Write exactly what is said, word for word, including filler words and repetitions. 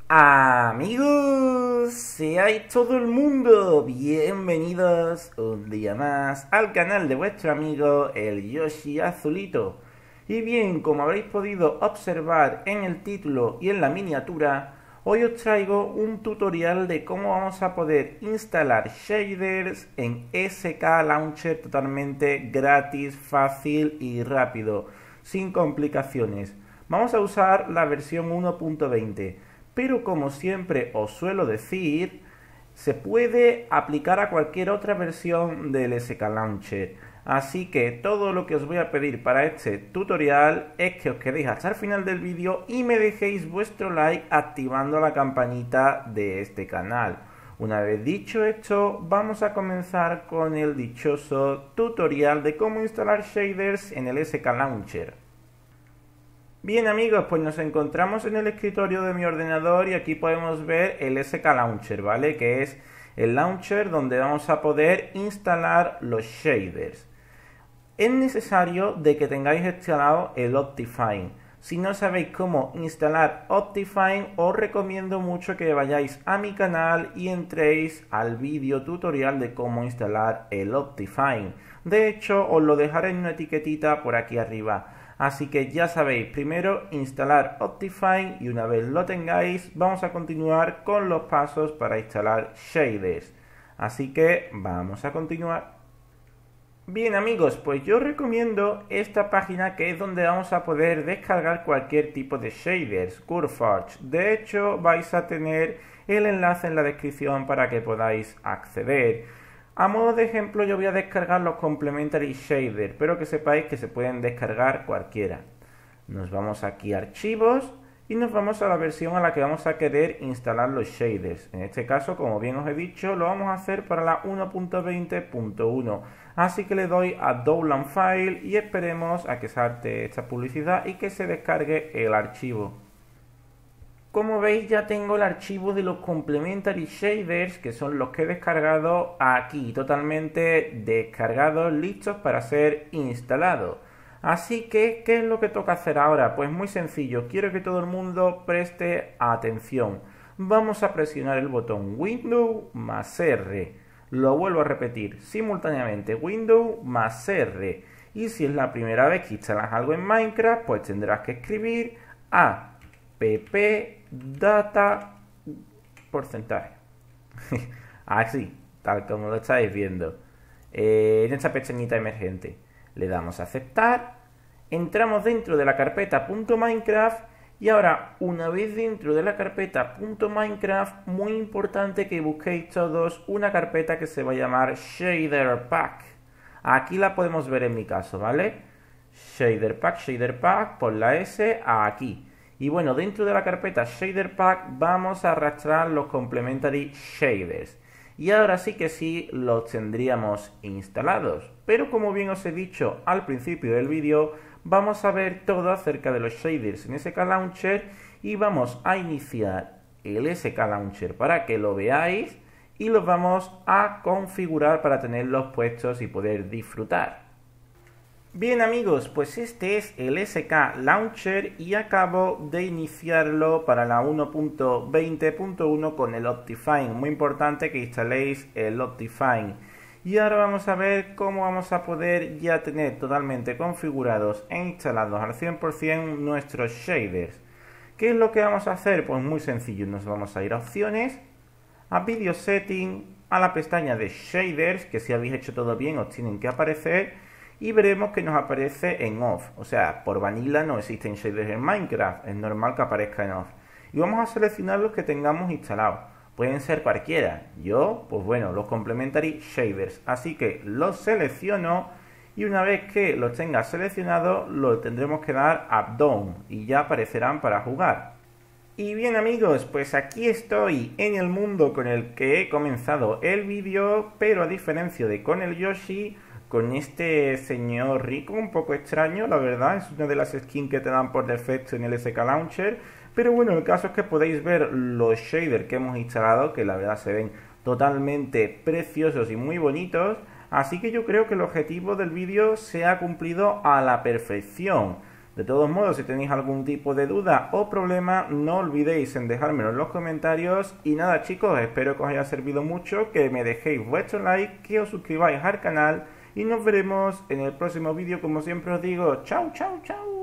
Amigos, seáis todo el mundo bienvenidos un día más al canal de vuestro amigo el Yoshi Azulito. Y bien, como habréis podido observar en el título y en la miniatura, hoy os traigo un tutorial de cómo vamos a poder instalar shaders en S K Launcher totalmente gratis, fácil y rápido, sin complicaciones. Vamos a usar la versión uno punto veinte. Pero como siempre os suelo decir, se puede aplicar a cualquier otra versión del S K Launcher. Así que todo lo que os voy a pedir para este tutorial es que os quedéis hasta el final del vídeo y me dejéis vuestro like activando la campanita de este canal. Una vez dicho esto, vamos a comenzar con el dichoso tutorial de cómo instalar shaders en el S K Launcher. Bien amigos, pues nos encontramos en el escritorio de mi ordenador y aquí podemos ver el S K Launcher, ¿vale? Que es el launcher donde vamos a poder instalar los shaders. Es necesario de que tengáis instalado el Optifine. Si no sabéis cómo instalar Optifine, os recomiendo mucho que vayáis a mi canal y entréis al vídeo tutorial de cómo instalar el Optifine. De hecho, os lo dejaré en una etiquetita por aquí arriba. Así que ya sabéis, primero instalar Optifine y una vez lo tengáis, vamos a continuar con los pasos para instalar shaders. Así que vamos a continuar. Bien amigos, pues yo recomiendo esta página que es donde vamos a poder descargar cualquier tipo de shaders, CurveForge. De hecho, vais a tener el enlace en la descripción para que podáis acceder. A modo de ejemplo yo voy a descargar los Complementary Shader, pero que sepáis que se pueden descargar cualquiera. Nos vamos aquí a archivos y nos vamos a la versión a la que vamos a querer instalar los shaders. En este caso, como bien os he dicho, lo vamos a hacer para la uno punto veinte punto uno. Así que le doy a Download File y esperemos a que salte esta publicidad y que se descargue el archivo. Como veis, ya tengo el archivo de los Complementary Shaders, que son los que he descargado aquí, totalmente descargados, listos para ser instalados. Así que, ¿qué es lo que toca hacer ahora? Pues muy sencillo, quiero que todo el mundo preste atención. Vamos a presionar el botón Windows más R. Lo vuelvo a repetir simultáneamente, Windows más R. Y si es la primera vez que instalas algo en Minecraft, pues tendrás que escribir app data porcentaje. Así, tal como lo estáis viendo. Eh, en esta pestañita emergente le damos a aceptar, entramos dentro de la carpeta .minecraft y ahora una vez dentro de la carpeta .minecraft, muy importante que busquéis todos una carpeta que se va a llamar Shader Pack. Aquí la podemos ver en mi caso, ¿vale? Shader Pack, Shader Pack, por la S aquí. Y bueno, dentro de la carpeta Shader Pack vamos a arrastrar los Complementary Shaders. Y ahora sí que sí los tendríamos instalados. Pero como bien os he dicho al principio del vídeo, vamos a ver todo acerca de los shaders en S K Launcher y vamos a iniciar el S K Launcher para que lo veáis y los vamos a configurar para tenerlos puestos y poder disfrutar. Bien amigos, pues este es el S K Launcher y acabo de iniciarlo para la uno punto veinte punto uno con el Optifine. Muy importante que instaléis el Optifine. Y ahora vamos a ver cómo vamos a poder ya tener totalmente configurados e instalados al cien por cien nuestros shaders. ¿Qué es lo que vamos a hacer? Pues muy sencillo, nos vamos a ir a opciones, a Video Setting, a la pestaña de Shaders, que si habéis hecho todo bien os tienen que aparecer. Y veremos que nos aparece en off, o sea, por vanilla no existen shaders en Minecraft, es normal que aparezca en off. Y vamos a seleccionar los que tengamos instalados, pueden ser cualquiera, yo, pues bueno, los Complementary Shaders, así que los selecciono y una vez que los tenga seleccionados, lo tendremos que dar a Down y ya aparecerán para jugar. Y bien amigos, pues aquí estoy en el mundo con el que he comenzado el vídeo, pero a diferencia de con el Yoshi, con este señor rico un poco extraño, la verdad, es una de las skins que te dan por defecto en el S K Launcher, pero bueno, el caso es que podéis ver los shaders que hemos instalado, que la verdad se ven totalmente preciosos y muy bonitos, así que yo creo que el objetivo del vídeo se ha cumplido a la perfección. De todos modos, si tenéis algún tipo de duda o problema, no olvidéis en dejármelo en los comentarios. Y nada chicos, espero que os haya servido mucho, que me dejéis vuestro like, que os suscribáis al canal y nos veremos en el próximo vídeo. Como siempre os digo, chao, chao, chao.